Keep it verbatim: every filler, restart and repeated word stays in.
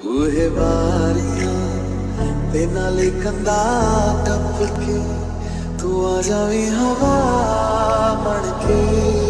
बूहे बारियां ते नाले कंधा टप के तू आ जावी हवा बन के।